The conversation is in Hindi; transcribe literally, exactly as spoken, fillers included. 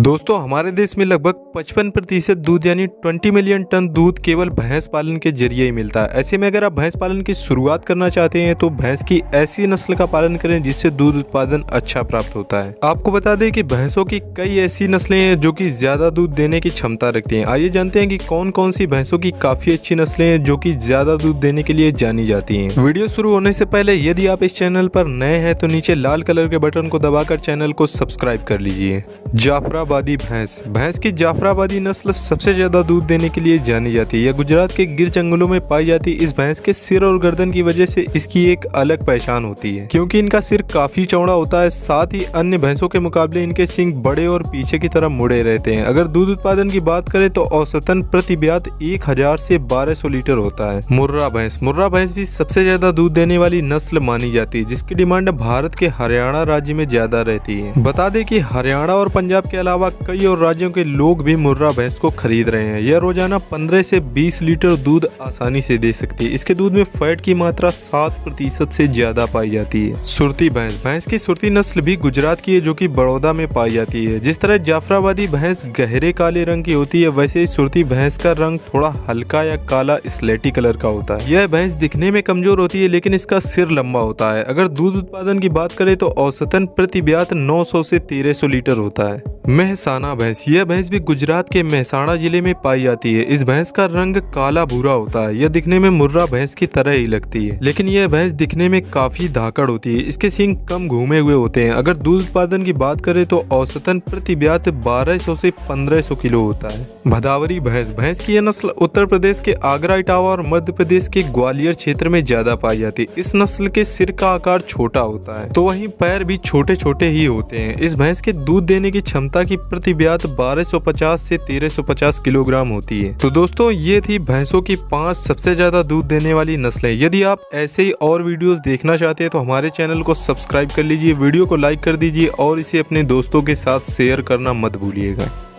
दोस्तों हमारे देश में लगभग पचपन प्रतिशत दूध यानी बीस मिलियन टन दूध केवल भैंस पालन के जरिए ही मिलता है। ऐसे में अगर आप भैंस पालन की शुरुआत करना चाहते हैं तो भैंस की ऐसी नस्ल का पालन करें जिससे दूध उत्पादन अच्छा प्राप्त होता है। आपको बता दें कि भैंसों की कई ऐसी नस्लें हैं जो कि ज्यादा दूध देने की क्षमता रखती हैं। आइए जानते हैं कि कौन कौन सी भैंसों की काफी अच्छी नस्लें हैं जो कि ज्यादा दूध देने के लिए जानी जाती हैं। वीडियो शुरू होने से पहले यदि आप इस चैनल पर नए हैं तो नीचे लाल कलर के बटन को दबाकर चैनल को सब्सक्राइब कर लीजिए। जाफराबादी भैंस भैंस की जाफराबादी नस्ल सबसे ज्यादा दूध देने के लिए जानी जाती है। यह गुजरात के गिर जंगलों में पाई जाती है। इस भैंस के सिर और गर्दन की वजह से इसकी एक अलग पहचान होती है क्योंकि इनका सिर काफी चौड़ा होता है। साथ ही अन्य भैंसों के मुकाबले इनके सींग बड़े और पीछे की तरफ मुड़े रहते हैं। अगर दूध उत्पादन की बात करें तो औसतन प्रति ब्यात एक हजार से बारह सौ लीटर होता है। मुर्रा भैंस मुर्रा भैंस भी सबसे ज्यादा दूध देने वाली नस्ल मानी जाती है जिसकी डिमांड भारत के हरियाणा राज्य में ज्यादा रहती है। बता दें कि हरियाणा और पंजाब के अलावा कई और राज्यों के लोग भी मुर्रा भैंस को खरीद रहे हैं। यह रोजाना पंद्रह से बीस लीटर दूध आसानी से दे सकती है। इसके दूध में फैट की मात्रा सात प्रतिशत से ज्यादा पाई जाती है। सुरती भैंस भैंस की सुरती नस्ल भी गुजरात की है जो कि बड़ौदा में पाई जाती है। जिस तरह जाफराबादी भैंस गहरे काले रंग की होती है वैसे ही सुरती भैंस का रंग थोड़ा हल्का या काला स्लेटी कलर का होता है। यह भैंस दिखने में कमजोर होती है लेकिन इसका सिर लंबा होता है। अगर दूध उत्पादन की बात करें तो औसतन प्रति ब्यात नौ सौ से तेरह सौ लीटर होता है। मेहसाना भैंस यह भैंस भी गुजरात के मेहसाणा जिले में पाई जाती है। इस भैंस का रंग काला भूरा होता है। यह दिखने में मुर्रा भैंस की तरह ही लगती है लेकिन यह भैंस दिखने में काफी धाकड़ होती है। इसके सींग कम घूमे हुए होते हैं। अगर दूध उत्पादन की बात करें तो औसतन प्रति ब्यात बारह सौ से पंद्रह सौ किलो होता है। भदावरी भैंस भैंस की यह नस्ल उत्तर प्रदेश के आगरा, इटावा और मध्य प्रदेश के ग्वालियर क्षेत्र में ज्यादा पाई जाती है। इस नस्ल के सिर का आकार छोटा होता है तो वहीं पैर भी छोटे छोटे ही होते हैं। इस भैंस के दूध देने की क्षमता की प्रति ब्यात बारह सौ पचास से तेरह सौ पचास किलोग्राम होती है। तो दोस्तों ये थी भैंसों की पांच सबसे ज्यादा दूध देने वाली नस्लें। यदि आप ऐसे ही और वीडियोस देखना चाहते हैं तो हमारे चैनल को सब्सक्राइब कर लीजिए, वीडियो को लाइक कर दीजिए और इसे अपने दोस्तों के साथ शेयर करना मत भूलिएगा।